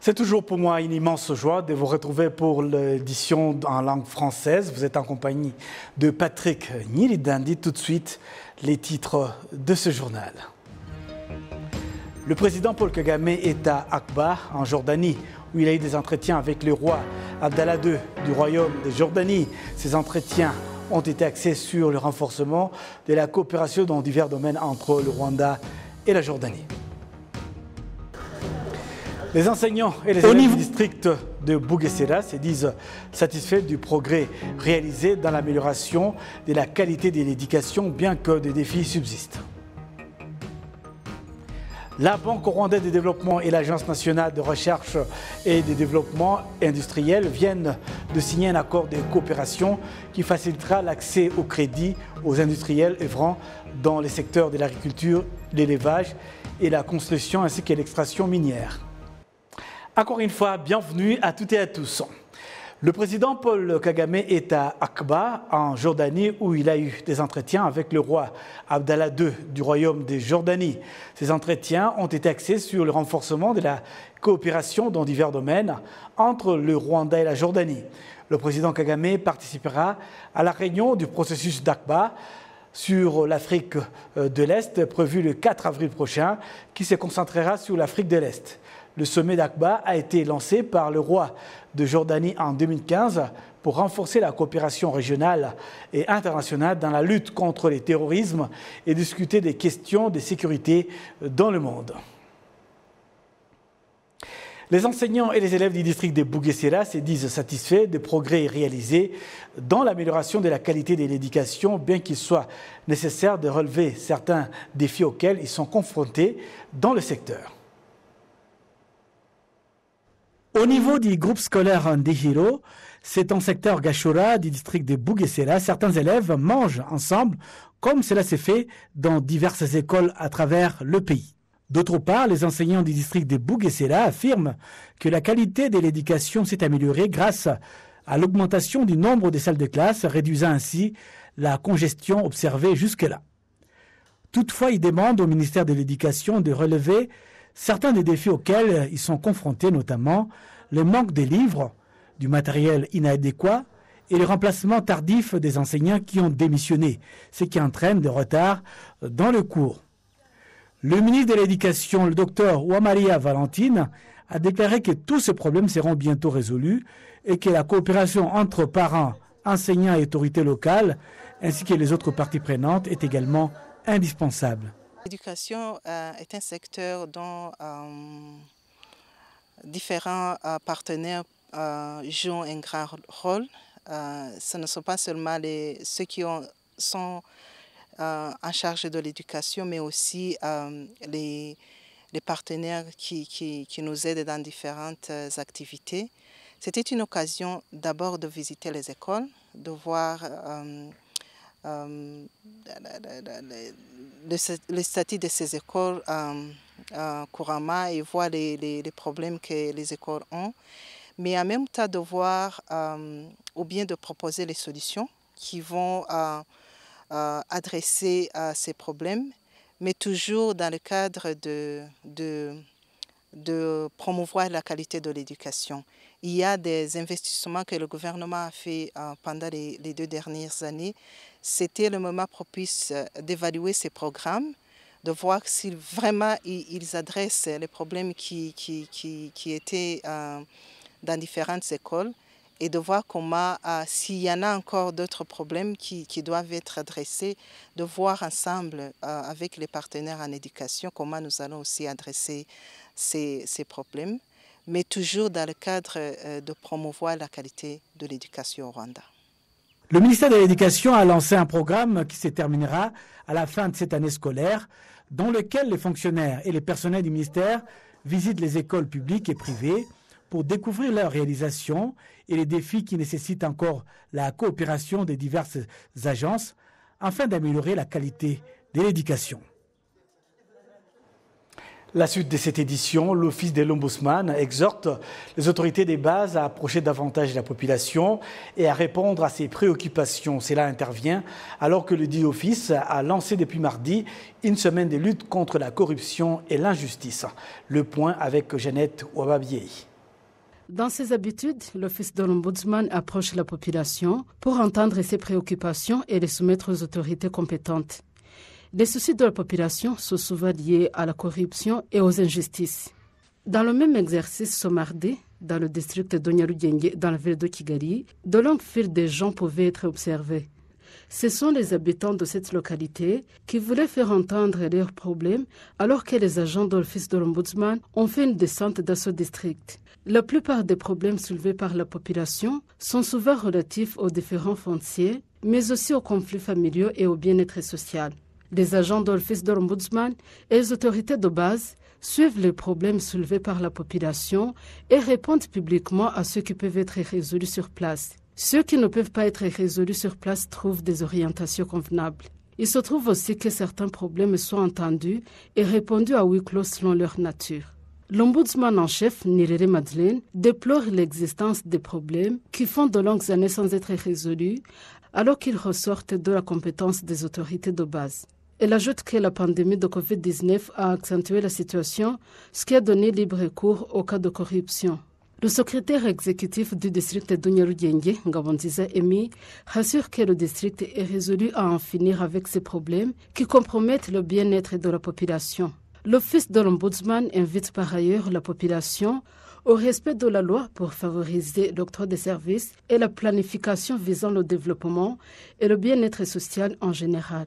C'est toujours pour moi une immense joie de vous retrouver pour l'édition en langue française. Vous êtes en compagnie de Patrick Nyirindandi. Tout de suite, les titres de ce journal. Le président Paul Kagame est à Aqaba, en Jordanie, où il a eu des entretiens avec le roi Abdallah II du royaume de Jordanie. Ces entretiens ont été axés sur le renforcement de la coopération dans divers domaines entre le Rwanda et la Jordanie. Les enseignants et les élèves du district de Bugesera se disent satisfaits du progrès réalisé dans l'amélioration de la qualité de l'éducation, bien que des défis subsistent. La Banque rwandaise de développement et l'Agence nationale de recherche et de développement industriel viennent de signer un accord de coopération qui facilitera l'accès au crédit aux industriels œuvrant dans les secteurs de l'agriculture, l'élevage et la construction ainsi que l'extraction minière. Encore une fois, bienvenue à toutes et à tous. Le président Paul Kagame est à Aqaba, en Jordanie, où il a eu des entretiens avec le roi Abdallah II du royaume de Jordanie. Ces entretiens ont été axés sur le renforcement de la coopération dans divers domaines entre le Rwanda et la Jordanie. Le président Kagame participera à la réunion du processus d'Aqaba sur l'Afrique de l'Est, prévue le 4 avril prochain, qui se concentrera sur l'Afrique de l'Est. Le sommet d'Aqaba a été lancé par le roi de Jordanie en 2015 pour renforcer la coopération régionale et internationale dans la lutte contre le terrorisme et discuter des questions de sécurité dans le monde. Les enseignants et les élèves du district de Bugesera se disent satisfaits des progrès réalisés dans l'amélioration de la qualité de l'éducation, bien qu'il soit nécessaire de relever certains défis auxquels ils sont confrontés dans le secteur. Au niveau du groupe scolaire Ndihiro, c'est en secteur Gashora du district de Bugesera, certains élèves mangent ensemble, comme cela s'est fait dans diverses écoles à travers le pays. D'autre part, les enseignants du district de Bugesera affirment que la qualité de l'éducation s'est améliorée grâce à l'augmentation du nombre de salles de classe, réduisant ainsi la congestion observée jusque-là. Toutefois, ils demandent au ministère de l'Éducation de relever certains des défis auxquels ils sont confrontés, notamment le manque de livres, du matériel inadéquat et le remplacement tardif des enseignants qui ont démissionné, ce qui entraîne des retards dans le cours. Le ministre de l'Éducation, le docteur Uwamaria Valentine, a déclaré que tous ces problèmes seront bientôt résolus et que la coopération entre parents, enseignants et autorités locales, ainsi que les autres parties prenantes, est également indispensable. L'éducation est un secteur dont différents partenaires jouent un grand rôle. Ce ne sont pas seulement ceux qui sont en charge de l'éducation, mais aussi les partenaires qui nous aident dans différentes activités. C'était une occasion d'abord de visiter les écoles, de voir le statut de ces écoles couramment et voir les problèmes que les écoles ont, mais en même temps de voir ou bien de proposer les solutions qui vont adresser ces problèmes, mais toujours dans le cadre de promouvoir la qualité de l'éducation. Il y a des investissements que le gouvernement a fait pendant les 2 dernières années. C'était le moment propice d'évaluer ces programmes, de voir si vraiment ils adressent les problèmes qui étaient dans différentes écoles et de voir comment, s'il y en a encore d'autres problèmes qui doivent être adressés, de voir ensemble avec les partenaires en éducation comment nous allons aussi adresser ces problèmes, mais toujours dans le cadre de promouvoir la qualité de l'éducation au Rwanda. Le ministère de l'Éducation a lancé un programme qui se terminera à la fin de cette année scolaire, dans lequel les fonctionnaires et les personnels du ministère visitent les écoles publiques et privées pour découvrir leurs réalisations et les défis qui nécessitent encore la coopération des diverses agences afin d'améliorer la qualité de l'éducation. La suite de cette édition, l'Office de l'Ombudsman exhorte les autorités des bases à approcher davantage la population et à répondre à ses préoccupations. Cela intervient alors que le dit office a lancé depuis mardi une semaine de lutte contre la corruption et l'injustice. Le point avec Jeannette Ouababié. Dans ses habitudes, l'Office de l'Ombudsman approche la population pour entendre ses préoccupations et les soumettre aux autorités compétentes. Les soucis de la population sont souvent liés à la corruption et aux injustices. Dans le même exercice ce mardi, dans le district d'Onyarugenge, dans la ville de Kigali, de longues files de gens pouvaient être observées. Ce sont les habitants de cette localité qui voulaient faire entendre leurs problèmes alors que les agents de l'Office de l'Ombudsman ont fait une descente dans ce district. La plupart des problèmes soulevés par la population sont souvent relatifs aux différends fonciers, mais aussi aux conflits familiaux et au bien-être social. Les agents de l'Office de l'Ombudsman et les autorités de base suivent les problèmes soulevés par la population et répondent publiquement à ceux qui peuvent être résolus sur place. Ceux qui ne peuvent pas être résolus sur place trouvent des orientations convenables. Il se trouve aussi que certains problèmes sont entendus et répondus à huis clos selon leur nature. L'ombudsman en chef, Nirere Madeleine, déplore l'existence des problèmes qui font de longues années sans être résolus alors qu'ils ressortent de la compétence des autorités de base. Elle ajoute que la pandémie de Covid-19 a accentué la situation, ce qui a donné libre cours au cas de corruption. Le secrétaire exécutif du district d'Onyarugenge, Ngabonziza Emi, rassure que le district est résolu à en finir avec ces problèmes qui compromettent le bien-être de la population. L'Office de l'Ombudsman invite par ailleurs la population au respect de la loi pour favoriser l'octroi des services et la planification visant le développement et le bien-être social en général.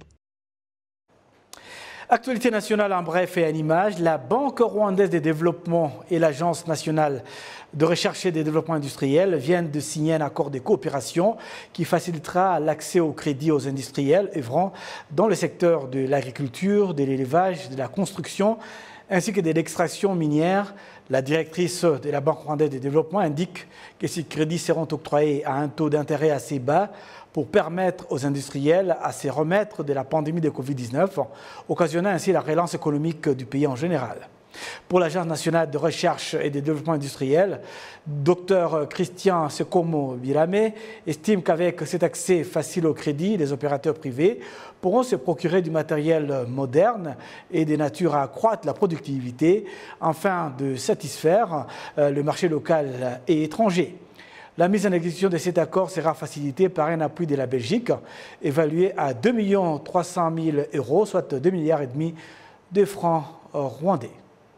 Actualité nationale en bref et en images, la Banque rwandaise de développement et l'Agence nationale de recherche et de développement industriel viennent de signer un accord de coopération qui facilitera l'accès au crédit aux industriels œuvrant dans le secteur de l'agriculture, de l'élevage, de la construction ainsi que de l'extraction minière. La directrice de la Banque rwandaise de développement indique que ces crédits seront octroyés à un taux d'intérêt assez bas pour permettre aux industriels à se remettre de la pandémie de Covid-19, occasionnant ainsi la relance économique du pays en général. Pour l'Agence nationale de recherche et de développement industriel, Dr Christian Sekomo Birame estime qu'avec cet accès facile au crédit, les opérateurs privés pourront se procurer du matériel moderne et de nature à accroître la productivité afin de satisfaire le marché local et étranger. La mise en exécution de cet accord sera facilitée par un appui de la Belgique, évalué à 2 300 000 €, soit 2,5 milliards de francs rwandais.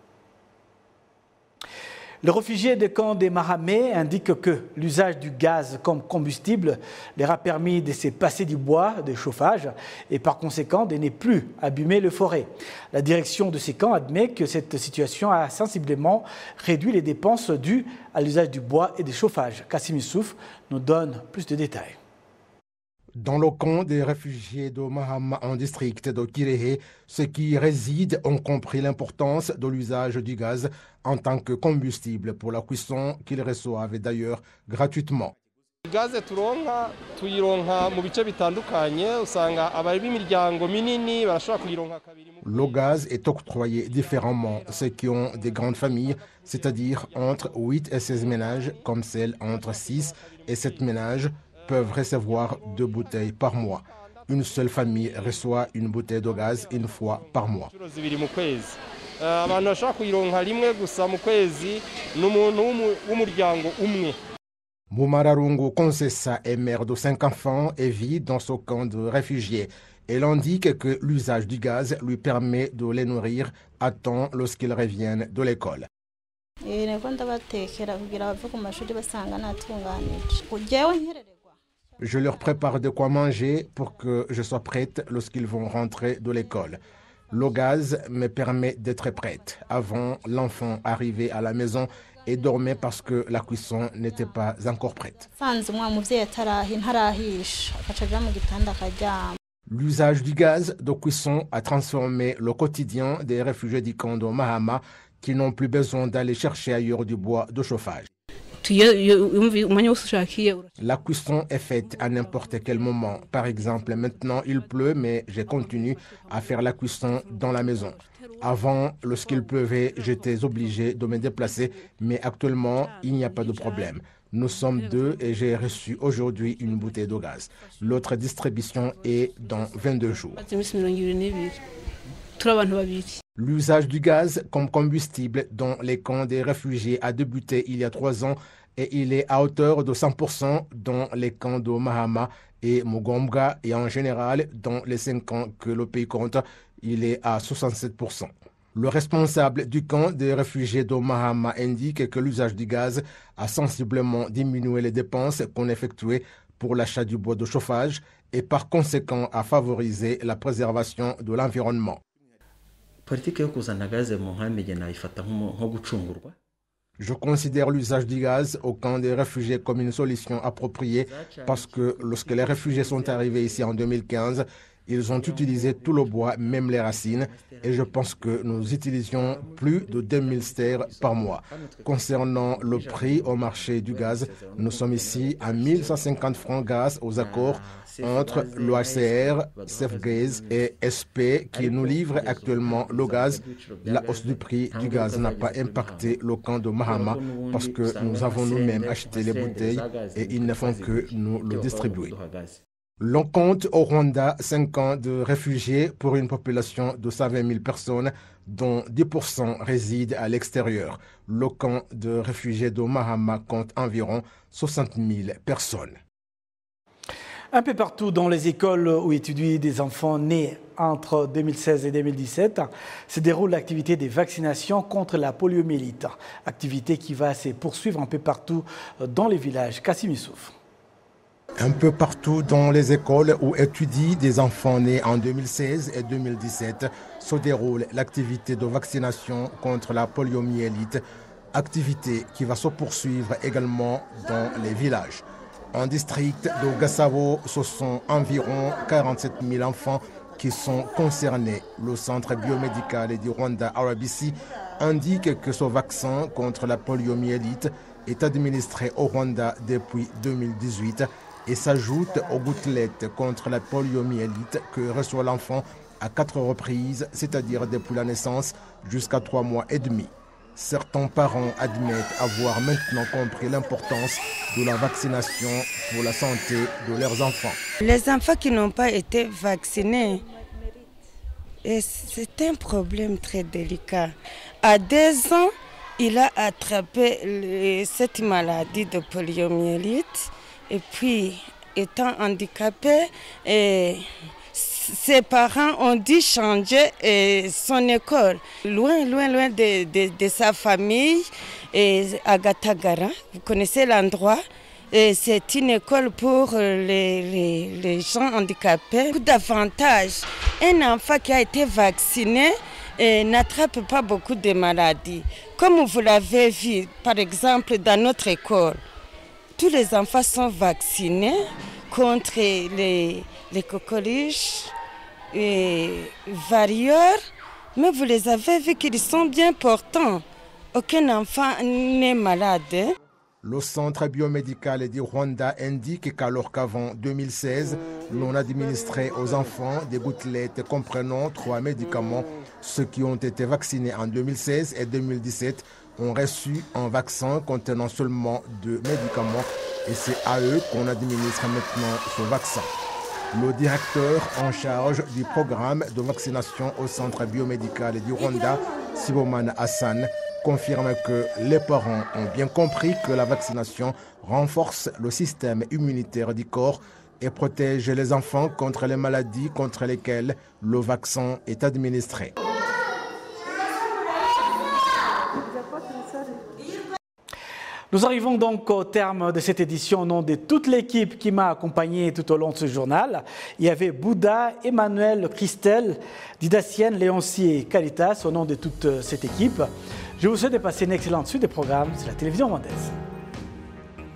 Les réfugiés des camps des Mahamais indiquent que l'usage du gaz comme combustible leur a permis de se passer du bois de chauffage et par conséquent de ne plus abîmer les forêts. La direction de ces camps admet que cette situation a sensiblement réduit les dépenses dues à l'usage du bois et du chauffage. Kassim Youssouf nous donne plus de détails. Dans le camp des réfugiés de Mahama en district de Kirehe, ceux qui résident ont compris l'importance de l'usage du gaz en tant que combustible pour la cuisson qu'ils reçoivent d'ailleurs gratuitement. Le gaz est octroyé différemment. Ceux qui ont des grandes familles, c'est-à-dire entre 8 et 16 ménages, comme celles entre 6 et 7 ménages, peuvent recevoir 2 bouteilles par mois. Une seule famille reçoit une bouteille de gaz une fois par mois. Mumararungu Konsessa est mère de 5 enfants et vit dans ce camp de réfugiés. Elle indique que l'usage du gaz lui permet de les nourrir à temps lorsqu'ils reviennent de l'école. Je leur prépare de quoi manger pour que je sois prête lorsqu'ils vont rentrer de l'école. Le gaz me permet d'être prête. Avant, l'enfant arrivait à la maison et dormait parce que la cuisson n'était pas encore prête. L'usage du gaz de cuisson a transformé le quotidien des réfugiés du camp de Mahama qui n'ont plus besoin d'aller chercher ailleurs du bois de chauffage. La cuisson est faite à n'importe quel moment. Par exemple, maintenant il pleut, mais je continue à faire la cuisson dans la maison. Avant, lorsqu'il pleuvait, j'étais obligé de me déplacer, mais actuellement, il n'y a pas de problème. Nous sommes 2 et j'ai reçu aujourd'hui une bouteille de gaz. L'autre distribution est dans 22 jours. L'usage du gaz comme combustible dans les camps des réfugiés a débuté il y a 3 ans et il est à hauteur de 100% dans les camps de Mahama et Mugombwa et en général dans les 5 camps que le pays compte, il est à 67%. Le responsable du camp des réfugiés de Mahama indique que l'usage du gaz a sensiblement diminué les dépenses qu'on effectuait pour l'achat du bois de chauffage et par conséquent a favorisé la préservation de l'environnement. Je considère l'usage du gaz au camp des réfugiés comme une solution appropriée parce que lorsque les réfugiés sont arrivés ici en 2015, ils ont utilisé tout le bois, même les racines, et je pense que nous utilisions plus de 2000 stères par mois. Concernant le prix au marché du gaz, nous sommes ici à 1150 francs grâce aux accords entre l'OHCR, Safegaze et SP qui nous livrent actuellement le gaz. La hausse du prix du gaz n'a pas impacté le camp de Mahama parce que nous avons nous-mêmes acheté les bouteilles et ils ne font que nous le distribuer. L'on compte au Rwanda 5 camps de réfugiés pour une population de 120 000 personnes, dont 10% résident à l'extérieur. Le camp de réfugiés de Mahama compte environ 60 000 personnes. Un peu partout dans les écoles où étudient des enfants nés entre 2016 et 2017 se déroule l'activité des vaccinations contre la poliomyélite. Activité qui va se poursuivre un peu partout dans les villages. Kassim Youssouf. Un peu partout dans les écoles où étudient des enfants nés en 2016 et 2017 se déroule l'activité de vaccination contre la poliomyélite, activité qui va se poursuivre également dans les villages. En district de Gassavo, ce sont environ 47 000 enfants qui sont concernés. Le centre biomédical du Rwanda RBC indique que ce vaccin contre la poliomyélite est administré au Rwanda depuis 2018 et s'ajoute aux gouttelettes contre la poliomyélite que reçoit l'enfant à 4 reprises, c'est-à-dire depuis la naissance jusqu'à 3 mois et demi. Certains parents admettent avoir maintenant compris l'importance de la vaccination pour la santé de leurs enfants. Les enfants qui n'ont pas été vaccinés, c'est un problème très délicat. À 2 ans, il a attrapé cette maladie de poliomyélite. Et puis, étant handicapé, ses parents ont dû changer son école. Loin de sa famille, à Gatagara, vous connaissez l'endroit. C'est une école pour les gens handicapés. Beaucoup d'avantages. Un enfant qui a été vacciné n'attrape pas beaucoup de maladies. Comme vous l'avez vu, par exemple, dans notre école. Tous les enfants sont vaccinés contre les coqueluches et variole, mais vous les avez vus qu'ils sont bien portants. Aucun enfant n'est malade. Le centre biomédical du Rwanda indique qu'alors qu'avant 2016, l'on administrait aux enfants des gouttelettes comprenant 3 médicaments. Ceux qui ont été vaccinés en 2016 et 2017 ont reçu un vaccin contenant seulement 2 médicaments et c'est à eux qu'on administre maintenant ce vaccin. Le directeur en charge du programme de vaccination au centre biomédical du Rwanda, Sibomana Hassan, confirme que les parents ont bien compris que la vaccination renforce le système immunitaire du corps et protège les enfants contre les maladies contre lesquelles le vaccin est administré. Nous arrivons donc au terme de cette édition au nom de toute l'équipe qui m'a accompagné tout au long de ce journal. Il y avait Bouddha, Emmanuel, Christelle, Didacienne, Léoncie et Caritas au nom de toute cette équipe. Je vous souhaite de passer une excellente suite des programmes sur la télévision rwandaise.